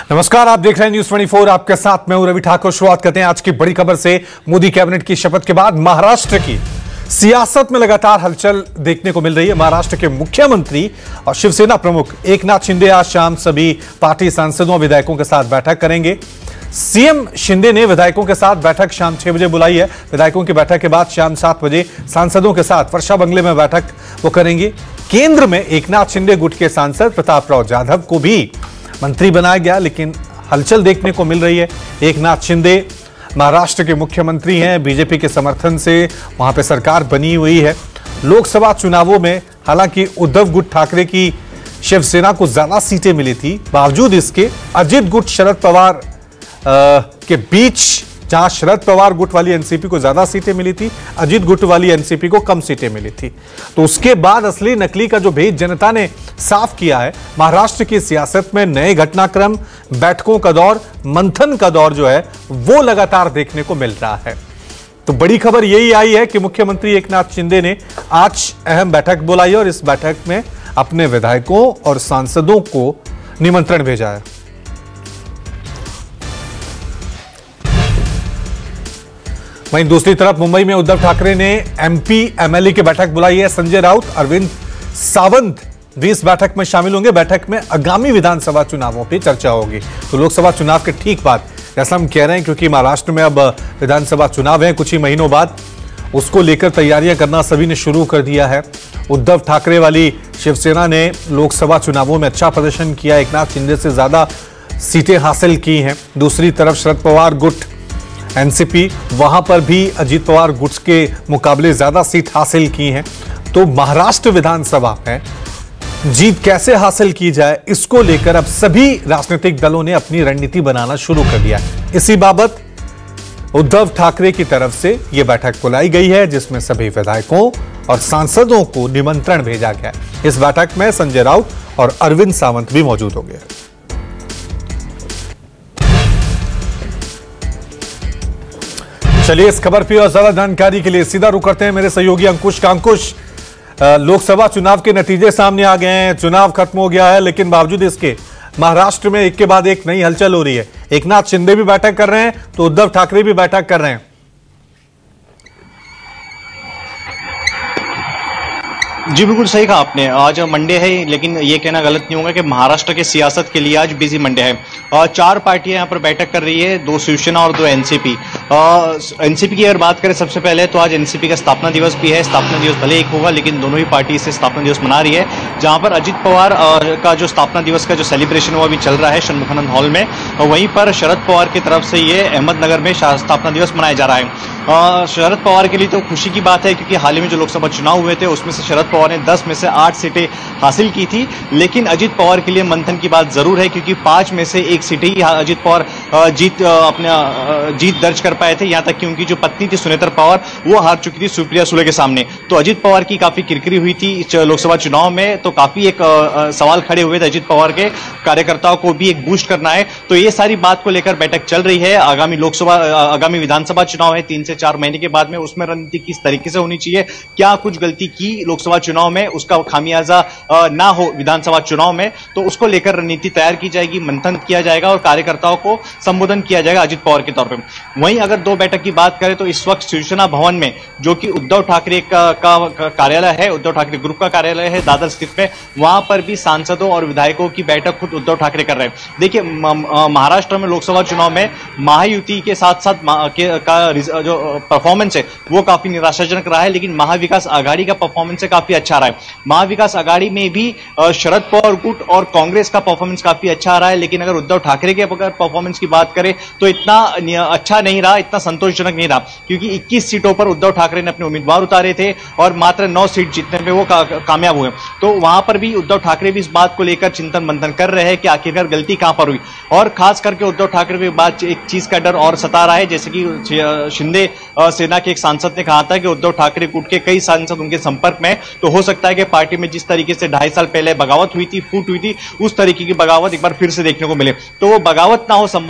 नमस्कार, आप देख रहे हैं न्यूज 24। आपके साथ मैं हूं रवि ठाकुर। शुरुआत करते हैं आज की बड़ी खबर से। मोदी कैबिनेट की शपथ के बाद महाराष्ट्र की सियासत में लगातार हलचल देखने को मिल रही है। महाराष्ट्र के मुख्यमंत्री और शिवसेना प्रमुख एकनाथ शिंदे आज शाम सभी पार्टी सांसदों और विधायकों के साथ बैठक करेंगे। सीएम शिंदे ने विधायकों के साथ बैठक शाम 6 बजे बुलाई है। विधायकों की बैठक के बाद शाम 7 बजे सांसदों के साथ वर्षा बंगले में बैठक वो करेंगे। केंद्र में एकनाथ शिंदे गुट के सांसद प्रतापराव जाधव को भी मंत्री बनाया गया, लेकिन हलचल देखने को मिल रही है। एकनाथ शिंदे महाराष्ट्र के मुख्यमंत्री हैं। बीजेपी के समर्थन से वहां पे सरकार बनी हुई है। लोकसभा चुनावों में हालांकि उद्धव गुट ठाकरे की शिवसेना को ज्यादा सीटें मिली थी, बावजूद इसके अजित गुट शरद पवार के बीच, जहां शरद पवार गुट वाली एनसीपी को ज्यादा सीटें मिली थी, अजित गुट वाली एनसीपी को कम सीटें मिली थी। तो उसके बाद असली नकली का जो भेद जनता ने साफ किया है। महाराष्ट्र की सियासत में नए घटनाक्रम, बैठकों का दौर, मंथन का दौर जो है वो लगातार देखने को मिल रहा है। तो बड़ी खबर यही आई है कि मुख्यमंत्री एकनाथ शिंदे ने आज अहम बैठक बुलाई और इस बैठक में अपने विधायकों और सांसदों को निमंत्रण भेजा है। वहीं दूसरी तरफ मुंबई में उद्धव ठाकरे ने एमपी एमएलए की बैठक बुलाई है। संजय राउत, अरविंद सावंत भी इस बैठक में शामिल होंगे। बैठक में आगामी विधानसभा चुनावों पर चर्चा होगी। तो लोकसभा चुनाव के ठीक बाद, जैसा हम कह रहे हैं, क्योंकि महाराष्ट्र में अब विधानसभा चुनाव है कुछ ही महीनों बाद, उसको लेकर तैयारियां करना सभी ने शुरू कर दिया है। उद्धव ठाकरे वाली शिवसेना ने लोकसभा चुनावों में अच्छा प्रदर्शन किया, एकनाथ शिंदे से ज्यादा सीटें हासिल की हैं। दूसरी तरफ शरद पवार गुट एनसीपी, वहां पर भी अजीत पवार गुट के मुकाबले ज्यादा सीट हासिल की हैं। तो महाराष्ट्र विधानसभा में जीत कैसे हासिल की जाए, इसको लेकर अब सभी राजनीतिक दलों ने अपनी रणनीति बनाना शुरू कर दिया है। इसी बाबत उद्धव ठाकरे की तरफ से यह बैठक बुलाई गई है, जिसमें सभी विधायकों और सांसदों को निमंत्रण भेजा गया है। इस बैठक में संजय राउत और अरविंद सावंत भी मौजूद होंगे। चलिए, इस खबर पर और ज्यादा जानकारी के लिए सीधा रुख करते हैं मेरे सहयोगी अंकुश का। अंकुश, लोकसभा चुनाव के नतीजे सामने आ गए हैं, चुनाव खत्म हो गया है, लेकिन बावजूद इसके महाराष्ट्र में एक के बाद एक नई हलचल हो रही है। एकनाथ शिंदे भी बैठक कर रहे हैं तो उद्धव ठाकरे भी बैठक कर रहे हैं। जी बिल्कुल सही कहा आपने। आज मंडे है, लेकिन ये कहना गलत नहीं होगा कि महाराष्ट्र के सियासत के लिए आज बिजी मंडे है। 4 पार्टियां यहाँ पर बैठक कर रही है, 2 शिवसेना और 2 एनसीपी। एनसीपी की अगर बात करें सबसे पहले, तो आज एनसीपी का स्थापना दिवस भी है। स्थापना दिवस भले एक होगा, लेकिन दोनों ही पार्टी से स्थापना दिवस मना रही है। जहां पर अजित पवार का जो स्थापना दिवस का जो सेलिब्रेशन वो अभी चल रहा है षणमुखानंद हॉल में, वहीं पर शरद पवार की तरफ से ये अहमदनगर में स्थापना दिवस मनाया जा रहा है। शरद पवार के लिए तो खुशी की बात है, क्योंकि हाल ही में जो लोकसभा चुनाव हुए थे उसमें से शरद पवार ने 10 में से 8 सीटें हासिल की थी। लेकिन अजित पवार के लिए मंथन की बात जरूर है, क्योंकि 5 में से 1 सीटें ही अजित पवार जीत दर्ज कर पाए थे। यहां तक कि उनकी जो पत्नी थी सुनेत्र पवार, वो हार चुकी थी सुप्रिया सुले के सामने। तो अजित पवार की काफी किरकिरी हुई थी लोकसभा चुनाव में। तो काफी एक सवाल खड़े हुए थे अजित पवार के कार्यकर्ताओं को भी एक बूस्ट करना है। तो ये सारी बात को लेकर बैठक चल रही है। आगामी विधानसभा चुनाव है 3 से 4 महीने के बाद में, उसमें रणनीति किस तरीके से होनी चाहिए, क्या कुछ गलती की लोकसभा चुनाव में, उसका खामियाजा ना हो विधानसभा चुनाव में, तो उसको लेकर रणनीति तैयार की जाएगी, मंथन किया जाएगा और कार्यकर्ताओं को संबोधन किया जाएगा अजित पवार के तौर पर। वहीं अगर 2 बैठक की बात करें तो इस वक्त शिवसेना भवन में, जो कि उद्धव ठाकरे का कार्यालय है, उद्धव ठाकरे ग्रुप का कार्यालय है दादर स्थित में, वहां पर भी सांसदों और विधायकों की बैठक खुद उद्धव ठाकरे कर रहे हैं। देखिए, महाराष्ट्र में लोकसभा चुनाव में महायुति के साथ साथ जो परफॉर्मेंस है वो काफी निराशाजनक रहा है, लेकिन महाविकास आघाड़ी का परफॉर्मेंस काफी अच्छा रहा है। महाविकास आघाड़ी में भी शरद पवार गुट और कांग्रेस का परफॉर्मेंस काफी अच्छा रहा है, लेकिन अगर उद्धव ठाकरे के परफॉर्मेंस की बात करें तो इतना अच्छा नहीं रहा, इतना संतोषजनक नहीं रहा, क्योंकि 21 सीटों पर उद्धव ठाकरे ने अपने उम्मीदवार उतारे थे और मात्र 9 सीट जीतने में वो कामयाब हुए। तो वहां पर भी उद्धव ठाकरे भी इस बात को लेकर चिंतन मंथन कर रहे हैं कि आखिरकार गलती कहां पर हुई। और खास करके उद्धव ठाकरे के बाद एक चीज का डर और सता रहा है, जैसे कि शिंदे सेना के एक सांसद ने कहा था कि उद्धव ठाकरे गुट के कई सांसद उनके संपर्क में, तो हो सकता है कि पार्टी में जिस तरीके से 2.5 साल पहले बगावत हुई थी, फूट हुई थी, उस तरीके की बगावत एक बार फिर से देखने को मिले। तो वो बगावत ना हो, संभावित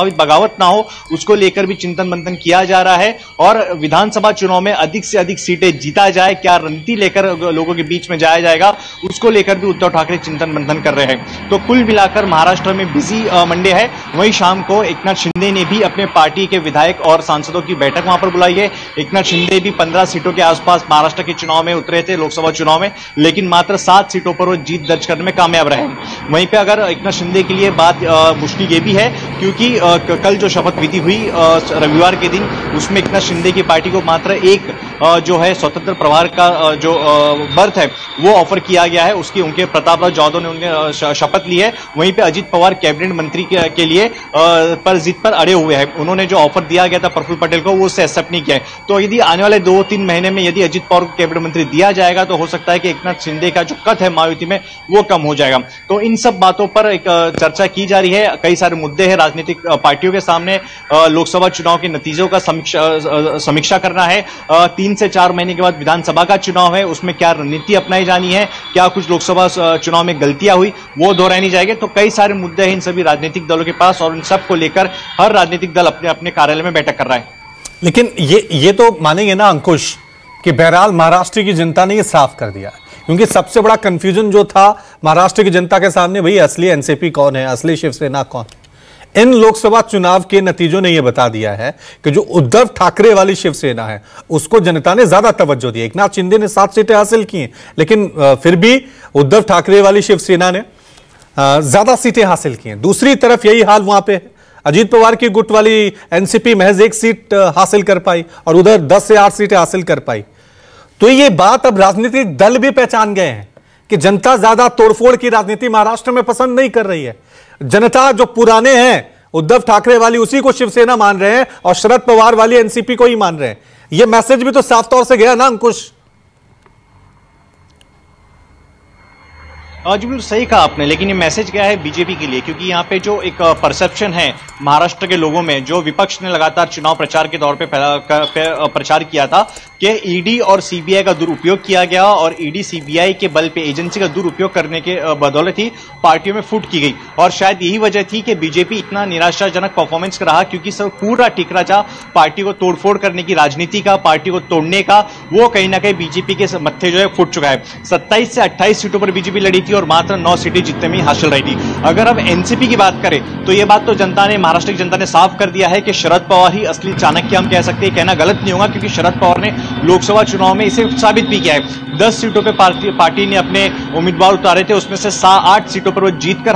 बगावत ना हो, उसको लेकर भी चिंतन मंथन किया जा रहा है और विधानसभा चुनाव में अधिक से अधिक सीटें जीता जाए, क्या रणनीति लेकर लोगों के बीच में जाया जाएगा, उसको लेकर भी उद्धव ठाकरे चिंतन मंथन कर रहे हैं। तो कुल मिलाकर महाराष्ट्र में बिजी मंडे है। वहीं शाम को एकनाथ शिंदे ने भी अपने पार्टी के विधायक और सांसदों की बैठक वहां पर बुलाई है। एकनाथ शिंदे भी 15 सीटों के आसपास महाराष्ट्र के चुनाव में उतरे थे, लोकसभा चुनाव में, लेकिन मात्र 7 सीटों पर वो जीत दर्ज करने में कामयाब रहे। वहीं पे अगर एकनाथ शिंदे के लिए बात मुश्किल ये भी है क्योंकि कल जो शपथ विधि हुई रविवार के दिन, उसमें एकनाथ शिंदे की पार्टी को मात्र एक जो है स्वतंत्र प्रभार का जो बर्थ है वो ऑफर किया गया है। उसकी उनके प्रतापराव जाधव ने उनके शपथ ली है। वहीं पे अजीत पवार कैबिनेट मंत्री के लिए पर जीत पर अड़े हुए हैं। उन्होंने जो ऑफर दिया गया था प्रफुल्ल पटेल को, वो उससे एक्सेप्ट नहीं किया है। तो यदि आने वाले 2-3 महीने में यदि अजीत पवार को कैबिनेट मंत्री दिया जाएगा तो हो सकता है कि एकनाथ शिंदे का जो कद है महायुति में वो कम हो जाएगा। तो इन सब बातों पर एक चर्चा की जा रही है। कई सारे मुद्दे हैं राजनीतिक पार्टियों के सामने। लोकसभा चुनाव के नतीजों का समीक्षा करना है। 3 से 4 महीने के बाद विधानसभा का चुनाव है, उसमें क्या रणनीति अपनाई जानी है, क्या कुछ लोकसभा चुनाव में गलतियां हुई वो दोहरानी जाएगी। तो कई सारे मुद्दे हैं इन सभी राजनीतिक दलों के पास और इन सब को लेकर हर राजनीतिक दल अपने अपने कार्यालय में बैठक कर रहा है। लेकिन ये तो मानेंगे ना अंकुश कि बहरहाल महाराष्ट्र की जनता ने ये साफ कर दिया, क्योंकि सबसे बड़ा कंफ्यूजन जो था महाराष्ट्र की जनता के सामने, भाई असली एनसीपी कौन है, असली शिवसेना कौन। इन लोकसभा चुनाव के नतीजों ने यह बता दिया है कि जो उद्धव ठाकरे वाली शिवसेना है उसको जनता ने ज्यादा तवज्जो दी। एकनाथ शिंदे ने 7 सीटें हासिल की हैं, लेकिन फिर भी उद्धव ठाकरे वाली शिवसेना ने ज्यादा सीटें हासिल की हैं। दूसरी तरफ यही हाल वहां पे है। अजीत पवार की गुट वाली एनसीपी महज 1 सीट हासिल कर पाई और उधर 10 से 8 सीटें हासिल कर पाई। तो ये बात अब राजनीतिक दल भी पहचान गए हैं कि जनता ज्यादा तोड़फोड़ की राजनीति महाराष्ट्र में पसंद नहीं कर रही है। जनता जो पुराने हैं उद्धव ठाकरे वाली उसी को शिवसेना मान रहे हैं और शरद पवार वाली एनसीपी को ही मान रहे हैं। यह मैसेज भी तो साफ तौर से गया ना अंकुश। जी बिल्कुल सही कहा आपने, लेकिन ये मैसेज क्या है बीजेपी के लिए, क्योंकि यहाँ पे जो एक परसेप्शन है महाराष्ट्र के लोगों में, जो विपक्ष ने लगातार चुनाव प्रचार के दौर पे प्रचार किया था कि ईडी और सीबीआई का दुरुपयोग किया गया और ईडी सीबीआई के बल पे एजेंसी का दुरुपयोग करने के बदौलत ही पार्टियों में फूट की गई। और शायद यही वजह थी कि बीजेपी इतना निराशाजनक परफॉर्मेंस रहा, क्योंकि सब पूरा टिकरा जा पार्टी को तोड़फोड़ करने की राजनीति का, पार्टी को तोड़ने का, वो कहीं ना कहीं बीजेपी के मत्थे जो है फूट चुका है। 27 से 28 सीटों पर बीजेपी लड़ी थी और मात्र 9 सीटें जीतने में हासिल रही थी। अगर अब एनसीपी की बात करें तो यह बात तो जनता ने, महाराष्ट्र की जनता ने साफ कर दिया है कि शरद पवार ही असली चाणक्य हम कह सकते हैं। कहना गलत नहीं होगा, क्योंकि शरद पवार ने लोकसभा चुनाव में इसे साबित भी किया है। 10 सीटों पर पार्टी ने अपने उम्मीदवार उतारे थे, उसमें से 8 सीटों पर वो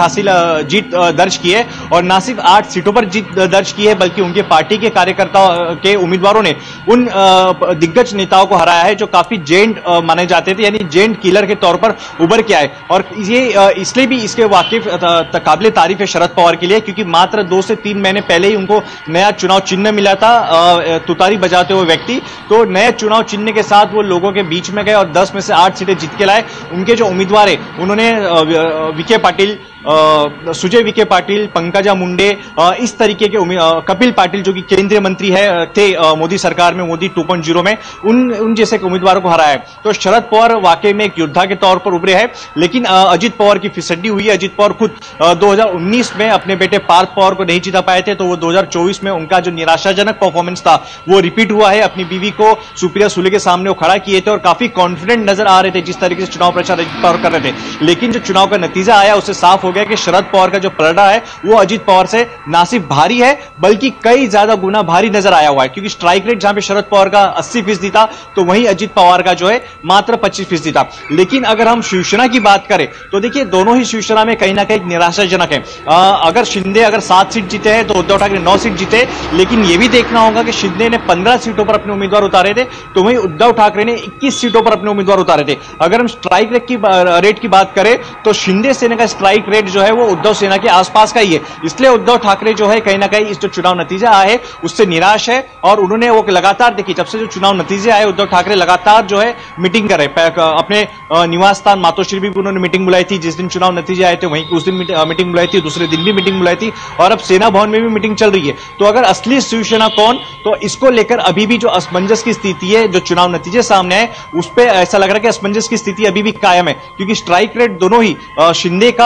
जीत दर्ज की है और ना सिर्फ 8 सीटों पर जीत दर्ज की है, बल्कि उनके पार्टी के कार्यकर्ताओं के उम्मीदवारों ने उन दिग्गज नेताओं को हराया है जो काफी जेंट माने जाते थे, यानी जेंट किलर के तौर पर उभर के आए। और ये इसलिए भी इसके वाकिफ काबिल तारीफ है शरद पवार के लिए, क्योंकि मात्र 2 से 3 महीने पहले ही उनको नया चुनाव चिन्ह मिला था, तुतारी बजाते हुए व्यक्ति। तो नए चुनाव चिन्ह के साथ वो लोगों के बीच में गए और 10 में से 8 सीटें जीत के लाए। उनके जो उम्मीदवार है उन्होंने विखे पाटिल, सुजय विखे पाटिल, पंकजा मुंडे, इस तरीके के कपिल पाटिल जो कि केंद्रीय मंत्री थे मोदी सरकार में, मोदी 2.0 में, उन जैसे उम्मीदवारों को हराया है। तो शरद पवार वाकई में एक योद्धा के तौर पर उभरे हैं। लेकिन अजीत पवार की फिसड्डी हुई है। अजीत पवार खुद 2019 में अपने बेटे पार्थ पवार को नहीं जिता पाए थे, तो वो 2024 में उनका जो निराशाजनक परफॉर्मेंस था वो रिपीट हुआ है। अपनी बीवी को सुप्रिया सुले के सामने वो खड़ा किए थे और काफी कॉन्फिडेंट नजर आ रहे थे जिस तरीके से चुनाव प्रचार अजीत पवार कर रहे थे। लेकिन जो चुनाव का नतीजा आया उससे साफ हो गया कि शरद पवार का जो पलड़ा है वो अजीत पवार से ना सिर्फ भारी है बल्कि कई ज्यादा गुना भारी नजर आया हुआ है। क्योंकि स्ट्राइक रेट जहां पे शरद पवार का 80% था, तो वहीं अजीत पवार का जो है मात्र 25% था। लेकिन अगर हम शिवसेना की बात करें तो देखिए दोनों ही शिवसेना में कहीं ना कहीं निराशाजनक है। अगर शिंदे 7 सीट जीते हैं तो उद्धव ठाकरे 9 सीट जीते, लेकिन यह भी देखना होगा कि शिंदे ने 15 सीटों पर अपने उम्मीदवार उतारे थे, तो वहीं उद्धव ठाकरे ने 21 सीटों पर अपने उम्मीदवार उतारे थे। अगर हम स्ट्राइक रेट की बात करें तो शिंदे सेना का स्ट्राइक रेट जो है वो उद्धव सेना के आसपास का ही है। इसलिए उद्धव ठाकरे जो है कहीं ना कहीं इस जो चुनाव नतीजा आया है उससे निराश है और उन्होंने वो लगातार देखिए जब से जो चुनाव नतीजे आए उद्धव ठाकरे लगातार जो है मीटिंग कर रहे, अपने निवास स्थान मातोश्री भी उन्होंने मीटिंग बुलाई थी। जिस दिन चुनाव नतीजे आए थे वहीं उस दिन मीटिंग बुलाई थी, दूसरे दिन भी मीटिंग बुलाई थी और अब सेना भवन में भी मीटिंग चल रही है। तो अगर असली शिवसेना कौन, तो इसको लेकर अभी भी जो असमंजस की स्थिति है, जो चुनाव नतीजे सामने आए उस पर ऐसा लग रहा है कि असमंजस की स्थिति अभी भी कायम है, क्योंकि स्ट्राइक रेट दोनों ही शिंदे का और उद्धव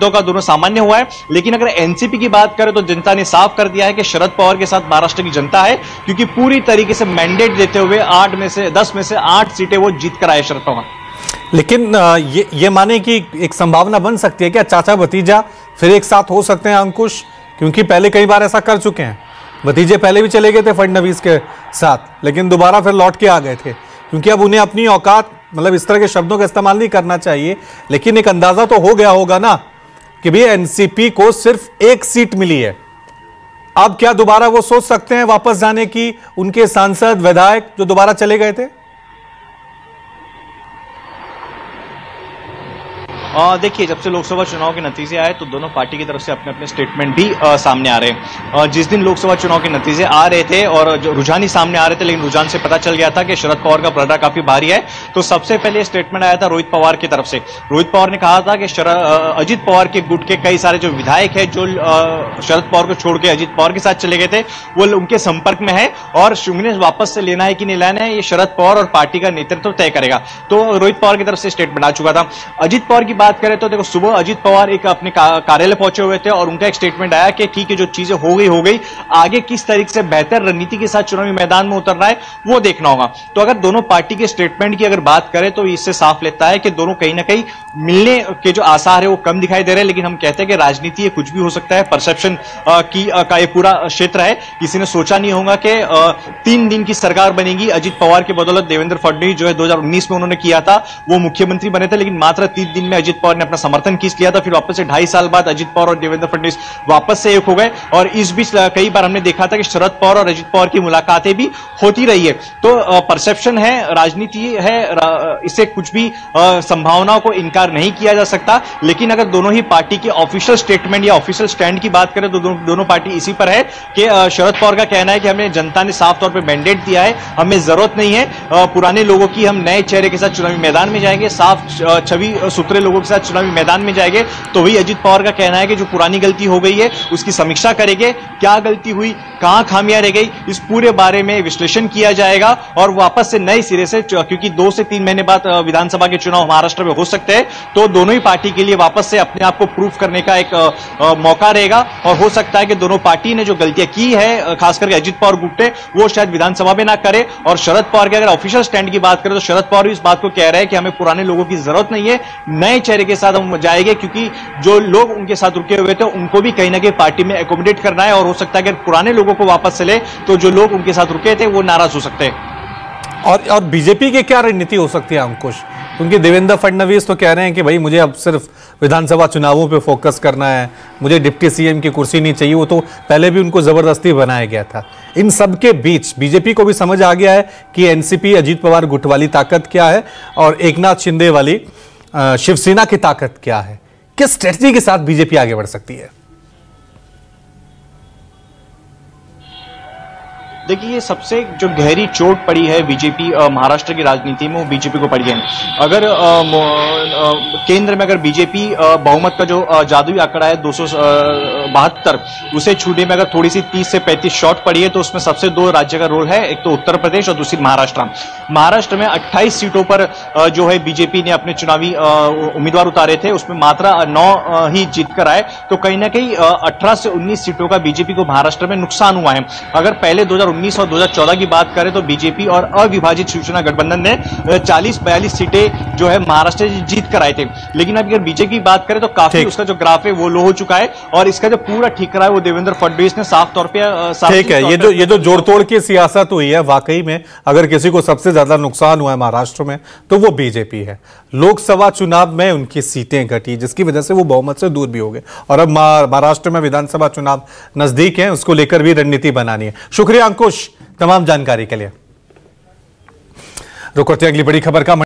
मतों का दोनों सामान्य हुआ है। लेकिन अगर एनसीपी की बात करें तो जनता ने साफ कर दिया है कि शरद पवार के साथ महाराष्ट्र की जनता है, क्योंकि पूरी तरीके से मैंडेट देते हुए 10 में से 8 सीटें वो जीत कर आए शरद पवार। लेकिन ये माने कि एक संभावना बन सकती है क्या चाचा भतीजा फिर एक साथ हो सकते हैं अंकुश? क्योंकि पहले कई बार ऐसा कर चुके हैं, भतीजे पहले भी चले गए थे फडणवीस के साथ, लेकिन दोबारा फिर लौट के आ गए थे, क्योंकि अब उन्हें अपनी औकात, मतलब इस तरह के शब्दों का इस्तेमाल नहीं करना चाहिए, लेकिन एक अंदाजा तो हो गया होगा ना कि भाई एनसीपी को सिर्फ एक सीट मिली है। अब क्या दोबारा वो सोच सकते हैं वापस जाने की, उनके सांसद विधायक जो दोबारा चले गए थे? देखिए, जब से लोकसभा चुनाव के नतीजे आए तो दोनों पार्टी की तरफ से अपने अपने स्टेटमेंट भी सामने आ रहे हैं। जिस दिन लोकसभा चुनाव के नतीजे आ रहे थे और जो रुझान ही सामने आ रहे थे, लेकिन रुझान से पता चल गया था कि शरद पवार का पलड़ा काफी भारी है, तो सबसे पहले स्टेटमेंट आया था रोहित पवार की तरफ से। रोहित पवार ने कहा था कि अजित पवार के गुट के कई सारे जो विधायक है जो शरद पवार को छोड़ के अजित पवार के साथ चले गए थे, वो उनके संपर्क में है और उन्हें वापस से लेना है कि नहीं लेना है, ये शरद पवार और पार्टी का नेतृत्व तय करेगा। तो रोहित पवार की तरफ से स्टेटमेंट आ चुका था। अजित पवार की बात करें तो देखो, सुबह अजित पवार एक अपने कार्यालय पहुंचे हुए थे और उनका एक स्टेटमेंट आया कि ठीक है, जो चीजें हो गई, आगे किस तरीके से बेहतर रणनीति के साथ चुनावी मैदान में उतरना है वो देखना होगा। तो अगर दोनों पार्टी के स्टेटमेंट की अगर बात करें तो इससे साफ लगता है कि दोनों कहीं ना कहीं मिलने के जो आसार है वो कम दिखाई दे रहे हैं। लेकिन हम कहते हैं कि राजनीति ये कुछ भी हो सकता है, परसेप्शन का ये पूरा क्षेत्र है। किसी ने सोचा नहीं होगा कि 3 दिन की सरकार बनेगी अजित पवार के बदौलत। देवेंद्र फडणवीस जो है 2019 में उन्होंने किया था, वो मुख्यमंत्री बने थे, लेकिन मात्र 3 दिन में अजित पवार ने अपना समर्थन खींच लिया था। फिर वापस से 2.5 साल बाद अजित पवार और देवेंद्र फडणवीस वापस से एक हो गए और इस बीच कई बार हमने देखा था कि शरद पवार और अजित पवार की मुलाकातें भी होती रही है। तो परसेप्शन है, राजनीति है, इससे कुछ भी संभावनाओं को इनकार नहीं किया जा सकता। लेकिन अगर दोनों ही पार्टी के ऑफिशियल स्टेटमेंट या ऑफिशियल स्टैंड की बात करें तो दोनों पार्टी इसी पर है कि शरद पवार का कहना है कि हमें जनता ने साफ तौर पर मैंडेट दिया है, हमें जरूरत नहीं है पुराने लोगों की, हम नए चेहरे के साथ चुनावी मैदान में जाएंगे, साफ छवि सुथरे लोगों के साथ चुनावी मैदान में जाएंगे। तो वही अजित पवार का कहना है कि जो पुरानी गलती हो गई है उसकी समीक्षा करेंगे, क्या गलती हुई, कहां खामियां रह गई, इस पूरे बारे में विश्लेषण किया जाएगा और वापस से नए सिरे से, क्योंकि 2 से 3 महीने बाद विधानसभा के चुनाव महाराष्ट्र में हो सकते हैं, तो दोनों ही पार्टी के लिए वापस से अपने आप को प्रूफ करने का एक मौका रहेगा। और हो सकता है कि दोनों पार्टी ने जो गलतियां की है, खासकर अजित पवार गुट ने, वो शायद विधानसभा में ना करे। और शरद पवार के अगर ऑफिशियल स्टैंड की बात करें तो शरद पवार भी इस बात को कह रहे हैं कि हमें पुराने लोगों की जरूरत नहीं है, नए चेहरे के साथ हम जाएंगे, क्योंकि जो लोग उनके साथ रुके हुए थे उनको भी कहीं ना कहीं पार्टी में एकोमोडेट करना है। और हो सकता है कि पुराने लोगों को वापस से ले तो जो लोग उनके साथ रुके थे वो नाराज हो सकते हैं। और बीजेपी की क्या रणनीति हो सकती है अंकुश? क्योंकि देवेंद्र फडणवीस तो कह रहे हैं कि भाई मुझे अब सिर्फ विधानसभा चुनावों पे फोकस करना है, मुझे डिप्टी सीएम की कुर्सी नहीं चाहिए। वो तो पहले भी उनको जबरदस्ती बनाया गया था। इन सब के बीच बीजेपी को भी समझ आ गया है कि एनसीपी अजीत पवार गुट वाली ताकत क्या है और एकनाथ शिंदे वाली शिवसेना की ताकत क्या है। किस स्ट्रेटजी के साथ बीजेपी आगे बढ़ सकती है? देखिए, ये सबसे जो गहरी चोट पड़ी है बीजेपी महाराष्ट्र की राजनीति में, वो बीजेपी को पड़ी है। अगर केंद्र में अगर बीजेपी बहुमत का जो जादुई आंकड़ा है 272, उसे छूने में अगर थोड़ी सी 30 से 35 शॉट पड़ी है, तो उसमें सबसे 2 राज्य का रोल है, एक तो उत्तर प्रदेश और दूसरी महाराष्ट्र। महाराष्ट्र में 28 सीटों पर जो है बीजेपी ने अपने चुनावी उम्मीदवार उतारे थे, उसमें मात्र 9 ही जीत कर आए। तो कहीं ना कहीं 18 से 19 सीटों का बीजेपी को महाराष्ट्र में नुकसान हुआ है। अगर पहले 2019 और 2014 की बात करें तो बीजेपी और अविभाजित शिवसेना गठबंधन ने 40-42 सीटें जो है महाराष्ट्र से जीत कर आए थे। लेकिन अब अगर बीजेपी की बात करें तो काफी उसका जो ग्राफ है वो लो हो चुका है और इसका जो पूरा ठीक करा है वो देवेंद्र फडणवीस ने साफ तौर पर। ठीक है, ये जो जोड़तोड़ की सियासत हुई है, वाकई में अगर किसी को सबसे ज्यादा नुकसान हुआ है महाराष्ट्र में तो वो बीजेपी है। लोकसभा चुनाव में उनकी सीटें घटी, जिसकी वजह से वो बहुमत से दूर भी हो गए और अब महाराष्ट्र में विधानसभा चुनाव नजदीक है, उसको लेकर भी रणनीति बनानी है। शुक्रिया अंकुश तमाम जानकारी के लिए। रुक करते हैं अगली बड़ी खबर का।